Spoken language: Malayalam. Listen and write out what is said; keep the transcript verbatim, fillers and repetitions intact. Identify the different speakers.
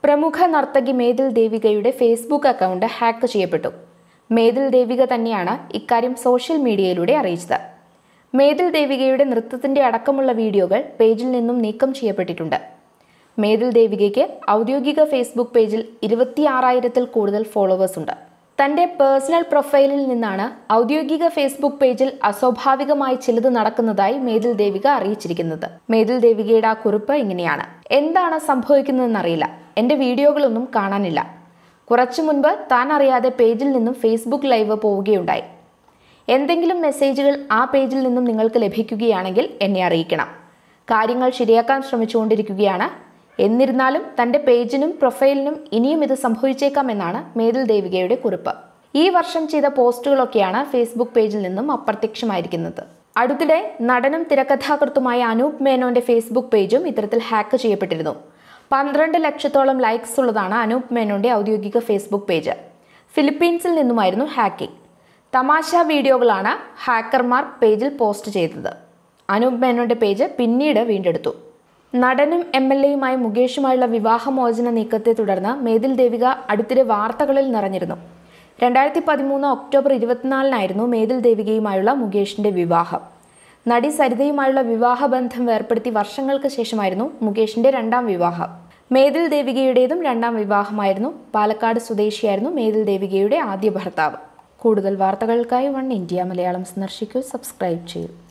Speaker 1: പ്രമുഖ നർത്തകി മേതിൽ ദേവികയുടെ ഫേസ്ബുക്ക് അക്കൗണ്ട് ഹാക്ക് ചെയ്യപ്പെട്ടു. മേതിൽ ദേവിക തന്നെയാണ് ഇക്കാര്യം സോഷ്യൽ മീഡിയയിലൂടെ അറിയിച്ചത്. മേതിൽ ദേവികയുടെ നൃത്തത്തിന്റെ അടക്കമുള്ള വീഡിയോകൾ പേജിൽ നിന്നും നീക്കം ചെയ്യപ്പെട്ടിട്ടുണ്ട്. മേതിൽ ദേവികയ്ക്ക് ഔദ്യോഗിക ഫേസ്ബുക്ക് പേജിൽ ഇരുപത്തിയാറായിരത്തിൽ കൂടുതൽ ഫോളോവേഴ്സ് ഉണ്ട്. തന്റെ പേഴ്സണൽ പ്രൊഫൈലിൽ നിന്നാണ് ഔദ്യോഗിക ഫേസ്ബുക്ക് പേജിൽ അസ്വാഭാവികമായി ചിലത് നടക്കുന്നതായി മേതിൽ ദേവിക അറിയിച്ചിരിക്കുന്നത്. മേതിൽ ദേവികയുടെ ആ കുറിപ്പ് ഇങ്ങനെയാണ്: എന്താണ് സംഭവിക്കുന്നതെന്നറിയില്ല, എന്റെ വീഡിയോകളൊന്നും കാണാനില്ല. കുറച്ചു മുൻപ് താൻ അറിയാതെ പേജിൽ നിന്നും ഫേസ്ബുക്ക് ലൈവ് പോവുകയുണ്ടായി. എന്തെങ്കിലും മെസ്സേജുകൾ ആ പേജിൽ നിന്നും നിങ്ങൾക്ക് ലഭിക്കുകയാണെങ്കിൽ എന്നെ അറിയിക്കണം. കാര്യങ്ങൾ ശരിയാക്കാൻ ശ്രമിച്ചുകൊണ്ടിരിക്കുകയാണ്. എന്നിരുന്നാലും തന്റെ പേജിനും പ്രൊഫൈലിനും ഇനിയും ഇത് സംഭവിച്ചേക്കാമെന്നാണ് മേതിൽ ദേവികയുടെ കുറിപ്പ്. ഈ വർഷം ചെയ്ത പോസ്റ്റുകളൊക്കെയാണ് ഫേസ്ബുക്ക് പേജിൽ നിന്നും അപ്രത്യക്ഷമായിരിക്കുന്നത്. അടുത്തിടെ നടനും തിരക്കഥാകൃത്തുമായ അനൂപ് മേനോന്റെ ഫേസ്ബുക്ക് പേജും ഇത്തരത്തിൽ ഹാക്ക് ചെയ്യപ്പെട്ടിരുന്നു. പന്ത്രണ്ട് ലക്ഷത്തോളം ലൈക്സ് ഉള്ളതാണ് അനൂപ് മേനോന്റെ ഔദ്യോഗിക ഫേസ്ബുക്ക് പേജ്. ഫിലിപ്പീൻസിൽ നിന്നുമായിരുന്നു ഹാക്കിംഗ്. തമാശ വീഡിയോകളാണ് ഹാക്കർമാർ പേജിൽ പോസ്റ്റ് ചെയ്തത്. അനൂപ് മേനോന്റെ പേജ് പിന്നീട് വീണ്ടെടുത്തു. നടനും എം എൽ എയുമായ മുകേഷുമായുള്ള വിവാഹമോചന നീക്കത്തെ തുടർന്ന് മേതിൽ ദേവിക അടുത്തിടെ വാർത്തകളിൽ നിറഞ്ഞിരുന്നു. രണ്ടായിരത്തി പതിമൂന്ന് ഒക്ടോബർ ഇരുപത്തിനാലിനായിരുന്നു മേതിൽ ദേവികയുമായുള്ള മുകേഷിന്റെ വിവാഹം. നടി സരിതയുമായുള്ള വിവാഹബന്ധം വേർപ്പെടുത്തി വർഷങ്ങൾക്ക് ശേഷമായിരുന്നു മുകേഷിന്റെ രണ്ടാം വിവാഹം. മേതിൽ ദേവികയുടേതും രണ്ടാം വിവാഹമായിരുന്നു. പാലക്കാട് സ്വദേശിയായിരുന്നു മേതിൽ ദേവികയുടെ ആദ്യ ഭർത്താവ്. കൂടുതൽ വാർത്തകൾക്കായി വൺ ഇന്ത്യ മലയാളം സന്ദർശിക്കൂ, സബ്സ്ക്രൈബ് ചെയ്യൂ.